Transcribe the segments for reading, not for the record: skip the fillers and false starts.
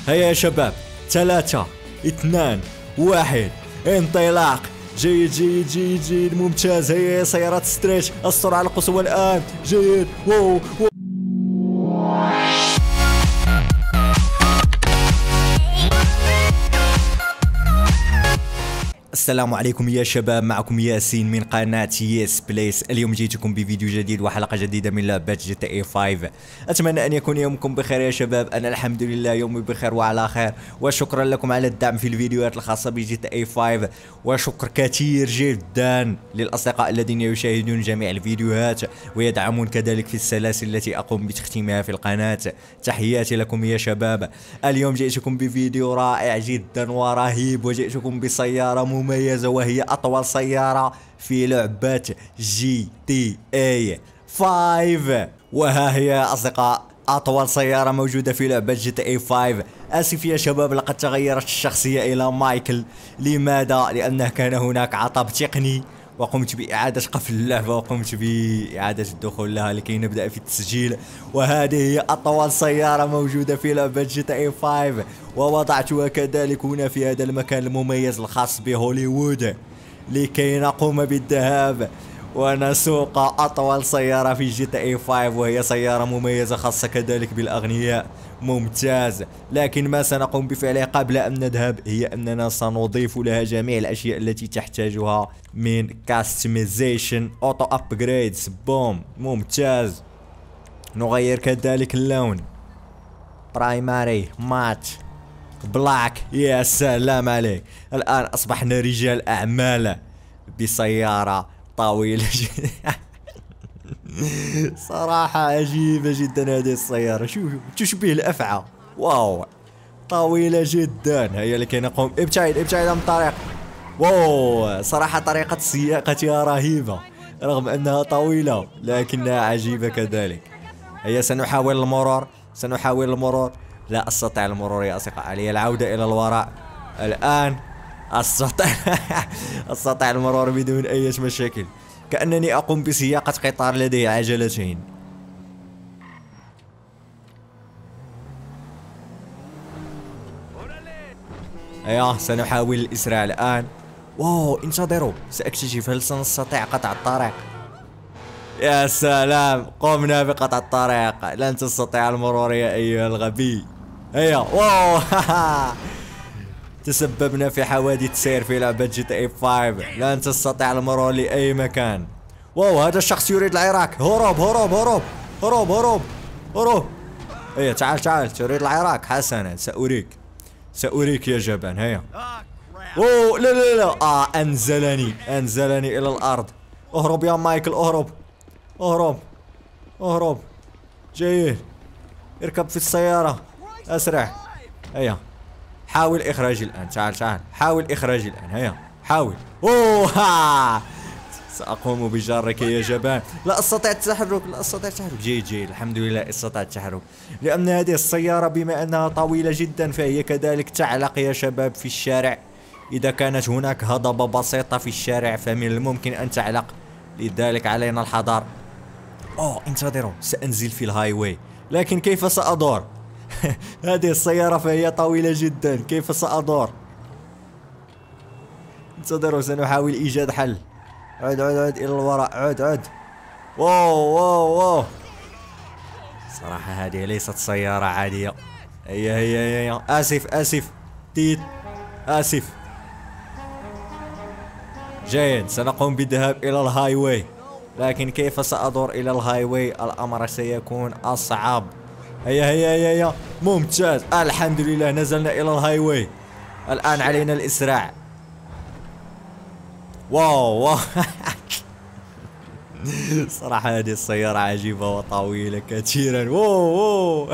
هيا يا شباب، 3 2 1 انطلاق. جيد جيد جيد جيد ممتاز. هيا يا سيارات ستريتش، السرعة القصوى الآن. جيد. واو. السلام عليكم يا شباب، معكم ياسين من قناة يس بليس. اليوم جيتكم بفيديو جديد وحلقة جديدة من لعبة جي تي اي 5. أتمنى أن يكون يومكم بخير يا شباب. أنا الحمد لله يومي بخير وعلى خير، وشكرا لكم على الدعم في الفيديوهات الخاصة بجي تي اي 5، وشكر كثير جدا للأصدقاء الذين يشاهدون جميع الفيديوهات ويدعمون كذلك في السلاسل التي أقوم بتختيمها في القناة. تحياتي لكم يا شباب. اليوم جئتكم بفيديو رائع جدا ورهيب، وجئتكم بسيارة مميزة وهي أطول سيارة في لعبة جي تي اي 5. وها هي يا أصدقاء أطول سيارة موجودة في لعبة جي تي اي 5. آسف يا شباب، لقد تغيرت الشخصية إلى مايكل. لماذا؟ لأنه كان هناك عطب تقني، وقمت بإعادة قفل اللعبة وقمت بإعادة الدخول لها لكي نبدأ في التسجيل. وهذه هي أطول سيارة موجودة في لعبة جي تي اي 5، ووضعتها كذلك هنا في هذا المكان المميز الخاص بهوليوود لكي نقوم بالذهاب ونسوق أطول سيارة في جي تي اي 5، وهي سيارة مميزة خاصة كذلك بالأغنياء. ممتاز. لكن ما سنقوم بفعله قبل أن نذهب هي أننا سنضيف لها جميع الأشياء التي تحتاجها من كاستمايزيشن أوتو أبجريدز. بوم. ممتاز. نغير كذلك اللون، برايماري، مات، بلاك. يا سلام عليك. الآن أصبحنا رجال أعمال بسيارة طويلة صراحة عجيبة جدا هذه السيارة. شوف تشبه الأفعى. واو، طويلة جدا. هيا لكي نقوم. ابتعد ابتعد عن الطريق. واو، صراحة طريقة سياقتها رهيبة رغم أنها طويلة لكنها عجيبة كذلك. هيا سنحاول المرور، سنحاول المرور. لا أستطيع المرور يا أصدقاء، علي العودة إلى الوراء. الآن أستطيع المرور بدون أي مشاكل، كأنني أقوم بسياقة قطار لديه عجلتين. أيوه، سنحاول الإسراع الآن. واو، انتظروا، سأكتشف هل سنستطيع قطع الطريق. يا سلام، قمنا بقطع الطريق. لن تستطيع المرور يا أيها الغبي. هيا. واو تسببنا في حوادث سير في لعبة جي تي اي 5. لن تستطيع المرور لأي مكان. واو، هذا الشخص يريد العراك. هروب هروب هروب هروب هروب هروب. هيا تعال تعال، تريد العراك. حسنا، سأريك يا جبان. هيا. اوه لا لا لا. انزلني الى الارض. اهرب يا مايكل، اهرب اهرب اهرب. جيد، اركب في السيارة اسرع. هيا، حاول اخراجي الان. تعال حاول اخراجي الان. هيا حاول. اوه ها، سأقوم بجرك يا جبان. لا استطيع التحرك، لا استطيع التحرك. جيد الحمد لله استطعت التحرك، لأن هذه السيارة بما أنها طويلة جدا فهي كذلك تعلق يا شباب في الشارع. إذا كانت هناك هضبة بسيطة في الشارع فمن الممكن أن تعلق، لذلك علينا الحذر. أوه انتظروا، سأنزل في الهاي واي، لكن كيف سأدور؟ هذه السيارة فهي طويلة جدا، كيف سأدور؟ انتظروا، سنحاول إيجاد حل. عد إلى الوراء. عد. واو صراحة هذه ليست سيارة عادية. هيا آسف تيت، آسف. جيد، سنقوم بالذهاب إلى الهاي واي، لكن كيف سأدور إلى الهاي واي؟ الأمر سيكون أصعب. هيا ممتاز. الحمد لله نزلنا إلى الهاي واي. الآن علينا الإسراع. واو صراحة هذه السيارة عجيبة وطويلة كثيرا. واو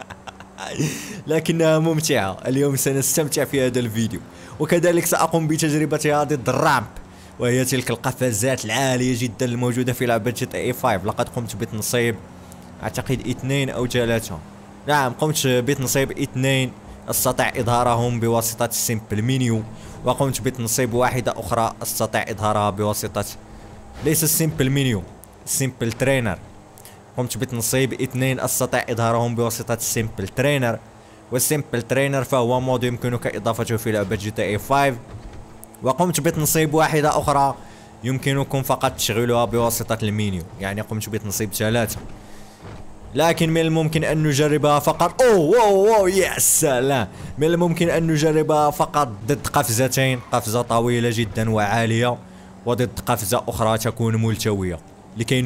لكنها ممتعة. اليوم سنستمتع في هذا الفيديو، وكذلك سأقوم بتجربتها ضد الرامب، وهي تلك القفزات العالية جدا الموجودة في لعبة جي تي اي 5. لقد قمت بتنصيب أعتقد 2 أو 3. نعم، قمت بتنصيب 2 استطيع إظهارهم بواسطة السيمبل منيو، وقمت بتنصيب واحدة أخرى استطيع إظهارها بواسطة ليس السيمبل منيو، السيمبل ترينر. قمت بتنصيب 2 استطيع إظهارهم بواسطة السيمبل ترينر، والسيمبل ترينر فهو مود يمكنك إضافته في لعبة جي تي اي 5. وقمت بتنصيب واحدة أخرى يمكنكم فقط تشغيلها بواسطة المنيو، يعني قمت بتنصيب 3، لكن من الممكن أن نجربها فقط. أوه يا سلام، من الممكن أن نجربها فقط ضد قفزتين، قفزة طويلة جدا وعالية وضد قفزة أخرى تكون ملتوية، لكي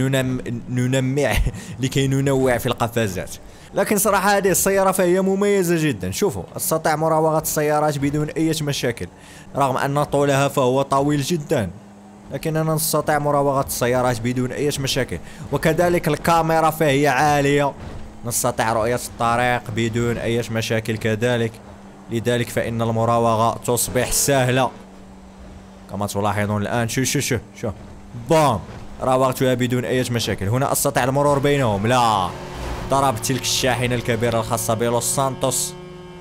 لكي ننوع في القفزات. لكن صراحة هذه السيارة فهي مميزة جدا. شوفوا، استطيع مراوغة السيارات بدون أي مشاكل، رغم أن طولها فهو طويل جدا، لكننا نستطيع مراوغة السيارات بدون أي مشاكل. وكذلك الكاميرا فهي عالية، نستطيع رؤية الطريق بدون أي مشاكل كذلك، لذلك فإن المراوغة تصبح سهلة كما تلاحظون الآن. شو بام، راوغتها بدون أي مشاكل. هنا أستطيع المرور بينهم. لا، ضربت تلك الشاحنة الكبيرة الخاصة بلوس سانتوس.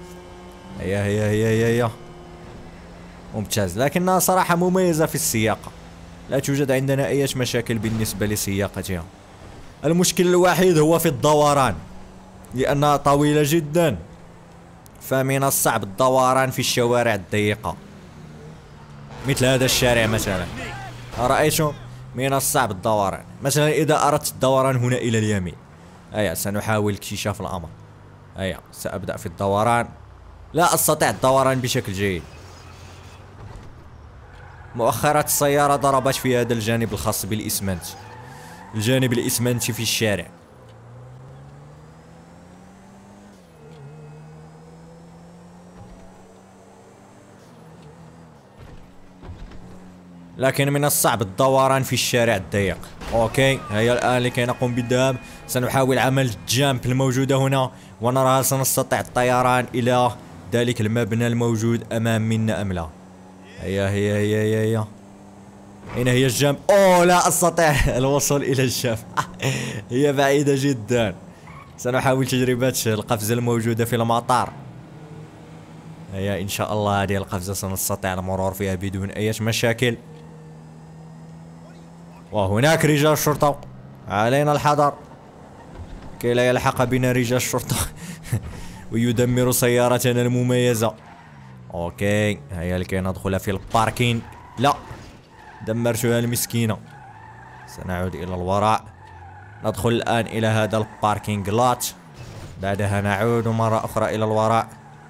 هي ممتاز، لكنها صراحة مميزة في السياقة، لا توجد عندنا أي مشاكل بالنسبة لسياقتها. المشكل الوحيد هو في الدوران، لأنها طويلة جدا، فمن الصعب الدوران في الشوارع الضيقة مثل هذا الشارع مثلا. رأيتم؟ من الصعب الدوران. مثلا إذا أردت الدوران هنا إلى اليمين، سنحاول اكتشاف الأمر. سأبدأ في الدوران. لا أستطيع الدوران بشكل جيد. مؤخرا السيارة ضربت في هذا الجانب الخاص بالإسمنت، الجانب الإسمنتي في الشارع. لكن من الصعب الدوران في الشارع الضيق. اوكي، هيا الآن لكي نقوم بالذهاب سنحاول عمل الجامب الموجودة هنا، ونرى هل سنستطيع الطيران إلى ذلك المبنى الموجود أمام منا أم لا. هيا أين هي الجامب؟ أوه، لا أستطيع الوصول إلى الجامب. هي بعيدة جدا. سنحاول تجربة القفزة الموجودة في المطار. هيا إن شاء الله هذه القفزة سنستطيع المرور فيها بدون أي مشاكل. وهناك رجال شرطة، علينا الحذر كي لا يلحق بنا رجال شرطة ويدمر سيارتنا المميزة. اوكي، هيا لكي ندخل في الباركينج. لا، دمرتها المسكينة. سنعود إلى الوراء، ندخل الآن إلى هذا الباركينج لات، بعدها نعود مرة أخرى إلى الوراء.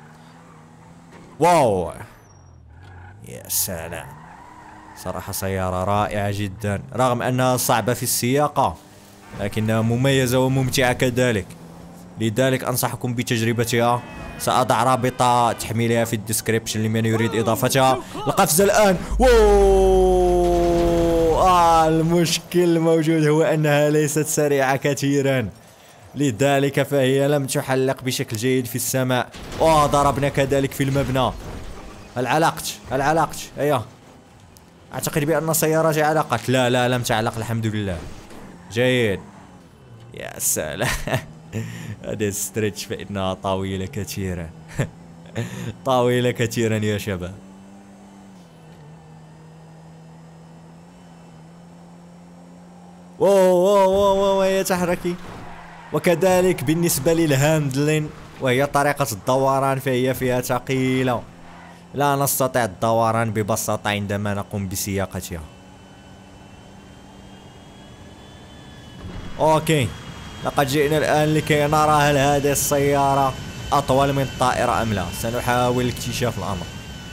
واو يا سلام، صراحة سيارة رائعة جدا، رغم أنها صعبة في السياقة لكنها مميزة وممتعة كذلك، لذلك أنصحكم بتجربتها. سأضع رابط تحميلها في الديسكريبشن لمن يريد إضافتها. القفزة الآن. المشكل الموجود هو أنها ليست سريعة كثيرا، لذلك فهي لم تحلق بشكل جيد في السماء. ضربنا كذلك في المبنى. هل علقت؟ أيوه، أعتقد بأن سيارتي علقت. لا لم تعلق الحمد لله. جيد، يا سلام. هذا ستريتش فإنها طويلة كثيرا. طويلة كثيرا يا شباب. هي تحركي. وكذلك بالنسبة للهاندلين، وهي طريقة الدوران، فهي فيها ثقيلة، لا نستطيع الدوران ببساطة عندما نقوم بسياقتها. اوكي، لقد جئنا الآن لكي نرى هل هذه السيارة أطول من الطائرة أم لا. سنحاول اكتشاف الأمر.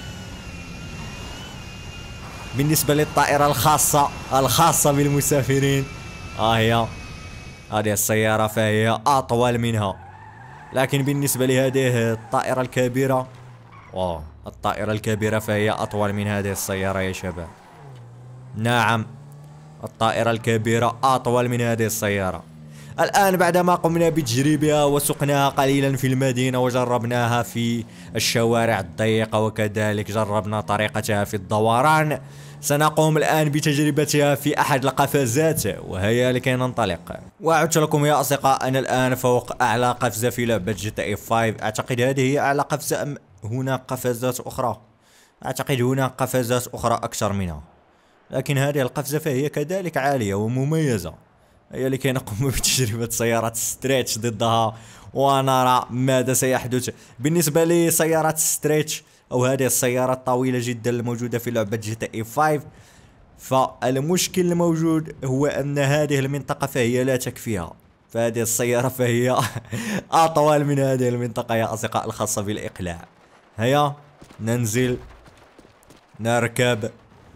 بالنسبة للطائرة الخاصة بالمسافرين، هي هذه السيارة فهي أطول منها، لكن بالنسبة لهذه الطائرة الكبيرة، الطائرة الكبيرة فهي أطول من هذه السيارة يا شباب. نعم، الطائرة الكبيرة أطول من هذه السيارة. الآن بعدما قمنا بتجريبها وسقناها قليلا في المدينة وجربناها في الشوارع الضيقة وكذلك جربنا طريقتها في الدوران، سنقوم الآن بتجربتها في أحد القفزات، وهيا لكي ننطلق. وأعدت لكم يا أصدقاء أنا الآن فوق أعلى قفزة في لعبة جي تي اي 5. أعتقد هذه هي أعلى قفزة أم هناك قفزات أخرى؟ أعتقد هناك قفزات أخرى أكثر منها، لكن هذه القفزة فهي كذلك عالية ومميزة. هي لكي نقوم بتجربة سيارة ستريتش ضدها ونرى ماذا سيحدث. بالنسبة لسيارات ستريتش أو هذه السيارات الطويلة جدا الموجودة في لعبة جي تي اي 5، فالمشكل الموجود هو أن هذه المنطقة فهي لا تكفيها، فهذه السيارة فهي أطول من هذه المنطقة يا أصدقاء الخاصة بالإقلاع. هيا ننزل نركب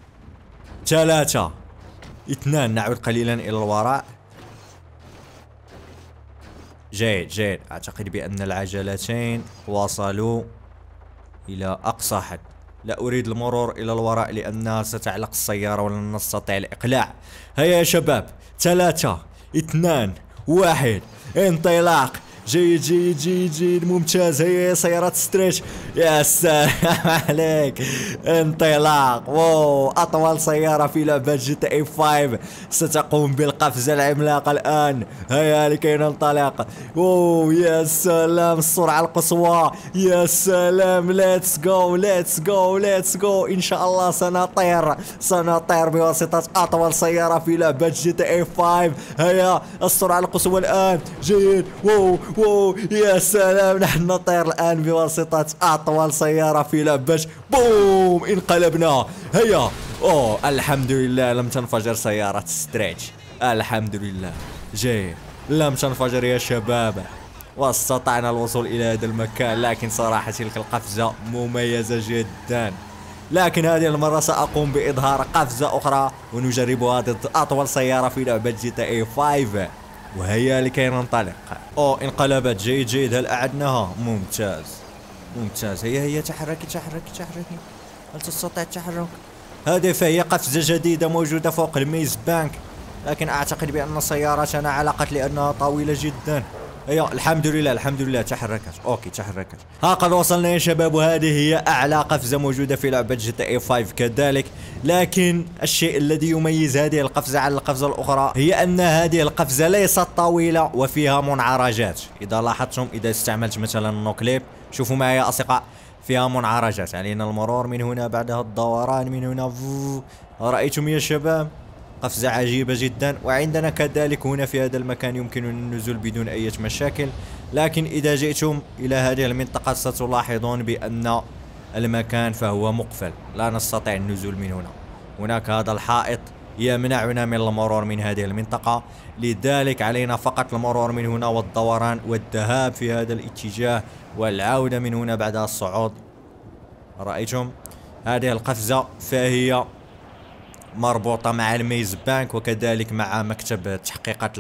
3 2 نعود قليلا إلى الوراء. جيد جيد، أعتقد بأن العجلتين وصلوا إلى أقصى حد. لا أريد المرور إلى الوراء لأنها ستعلق السيارة ولن نستطيع الإقلاع. هيا يا شباب، 3 2 1 انطلاق. جيد جيد جيد جيد، ممتاز. هي سيارات ستريتش، يا سلام عليك. انطلاق، واو، أطول سيارة في لعبة جي تي اي 5 ستقوم بالقفزة العملاقة الآن. هيا لكي ننطلق. واو يا سلام، السرعة القصوى، يا سلام. ليتس جو ليتس جو ليتس جو. إن شاء الله سنطير بواسطة أطول سيارة في لعبة جي تي اي 5. هيا السرعة القصوى الآن. جيد، واو واو يا سلام، نحن نطير الآن بواسطة أطول سيارة في لعبة. بوم، انقلبنا. هيا، أوه الحمد لله لم تنفجر سيارة ستريتش، الحمد لله. جيد، لم تنفجر يا شباب، واستطعنا الوصول إلى هذا المكان. لكن صراحة تلك القفزة مميزة جدا. لكن هذه المرة سأقوم بإظهار قفزة أخرى ونجربها ضد أطول سيارة في لعبة جي تي اي 5. وهيا لكي ننطلق. انقلبت. جيد جيد، هل أعدناها؟ ممتاز ممتاز. هيا تحركي تحركي تحركي، هل تستطيع التحرك؟ هذه فهي قفزة جديدة موجودة فوق الميز بانك، لكن أعتقد بأن سيارتنا علقت لأنها طويلة جدا. هيا، الحمد لله الحمد لله، تحركت. اوكي تحركت. ها قد وصلنا يا شباب، وهذه هي أعلى قفزة موجودة في لعبة جي تي اي 5 كذلك. لكن الشيء الذي يميز هذه القفزة عن القفزة الأخرى هي أن هذه القفزة ليست طويلة وفيها منعرجات. إذا لاحظتم، إذا استعملت مثلا النوكليب، شوفوا معي يا أصدقاء، فيها منعرجات، علينا المرور من هنا، بعدها الدوران من هنا. رأيتم يا شباب؟ قفزة عجيبة جدا. وعندنا كذلك هنا في هذا المكان يمكننا النزول بدون أي مشاكل. لكن إذا جئتم إلى هذه المنطقة ستلاحظون بأن المكان فهو مقفل، لا نستطيع النزول من هنا. هناك هذا الحائط يمنعنا من المرور من هذه المنطقة، لذلك علينا فقط المرور من هنا والدوران والذهاب في هذا الاتجاه والعودة من هنا بعدها الصعود. رأيتم؟ هذه القفزة فهي مربوطة مع الميز بانك وكذلك مع مكتب التحقيقات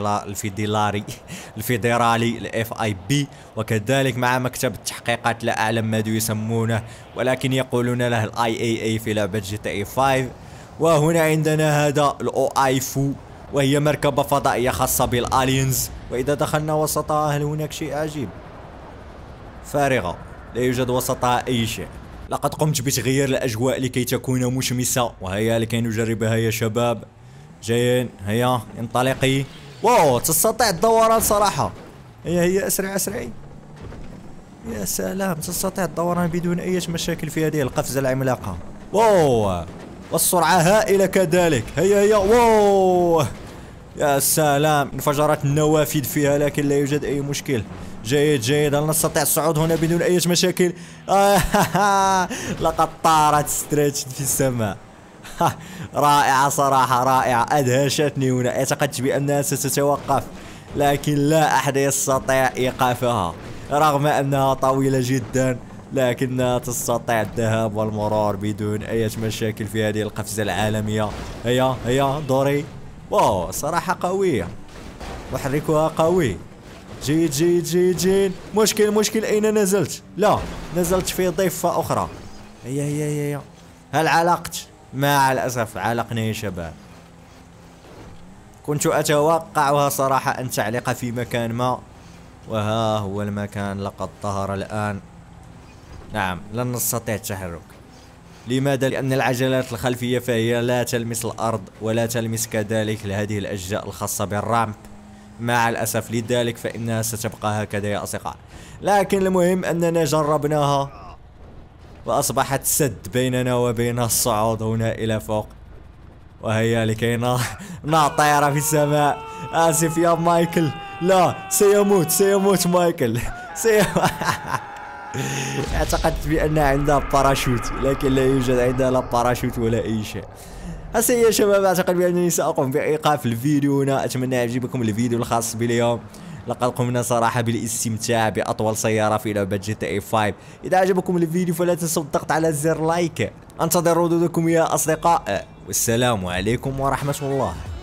الفيدرالي الاف اي بي، وكذلك مع مكتب التحقيقات، لا اعلم ماذا يسمونه ولكن يقولون له الاي اي اي في لعبة جي تي اي 5. وهنا عندنا هذا الاو اي فو، وهي مركبة فضائية خاصة بالالينز. واذا دخلنا وسطها، هل هناك شيء عجيب؟ فارغة، لا يوجد وسطها اي شيء. لقد قمت بتغيير الأجواء لكي تكون مشمسة، وهيا لكي نجربها يا شباب. جيد، هيا انطلقي. واو، تستطيع الدوران صراحة. هيا أسرع أسرعي. يا سلام، تستطيع الدوران بدون أي مشاكل في هذه القفزة العملاقة. واو، والسرعة هائلة كذلك. هيا واو، يا سلام، انفجرت النوافذ فيها لكن لا يوجد أي مشكل. جيد جيد، هل نستطيع الصعود هنا بدون أي مشاكل؟ لقد طارت ستريتش في السماء. رائعة صراحة، رائعة، أدهشتني هنا. اعتقدت بأنها ستتوقف، لكن لا أحد يستطيع إيقافها رغم أنها طويلة جدا، لكنها تستطيع الذهاب والمرور بدون أي مشاكل في هذه القفزة العالمية. هيا دوري. واو، صراحة قوية، محركها قوي. جيد جيد جيد جيد. مشكل، أين نزلت؟ لا، نزلت في ضفة أخرى. هيا هل علقت؟ مع الأسف علقنا يا شباب. كنت أتوقعها صراحة أن تعلق في مكان ما، وها هو المكان لقد ظهر الآن. نعم، لن نستطيع التحرك. لماذا؟ لأن العجلات الخلفية فهي لا تلمس الأرض ولا تلمس كذلك هذه الأجزاء الخاصة بالرامب مع الأسف، لذلك فإنها ستبقى هكذا يا أصدقاء. لكن المهم أننا جربناها وأصبحت سد بيننا وبين الصعود هنا إلى فوق. وهيا لكي نطير في السماء. آسف يا مايكل، لا سيموت مايكل اعتقدت بأن عندها باراشوت، لكن لا يوجد عندها لا باراشوت ولا أي شيء. هسه يا شباب أعتقد بأنني سأقوم بإيقاف الفيديو هنا. أتمنى يعجبكم الفيديو الخاص باليوم. لقد قمنا صراحة بالاستمتاع بأطول سيارة في لعبة GTA 5. إذا عجبكم الفيديو فلا تنسوا الضغط على زر لايك. أنتظر ردودكم يا أصدقاء، والسلام عليكم ورحمة الله.